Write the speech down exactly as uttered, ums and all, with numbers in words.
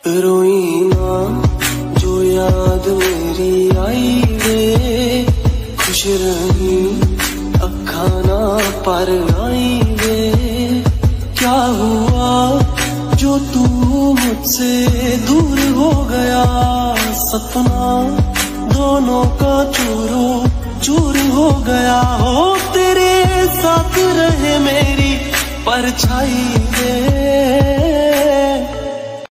रोई ना जो याद मेरी आई वे, खुश रही अखा ना पर आई वे। क्या हुआ जो तू मुझसे दूर हो गया, सपना दोनों का चूरो चूर हो गया। हो तेरे साथ रहे मेरी परछाई वे,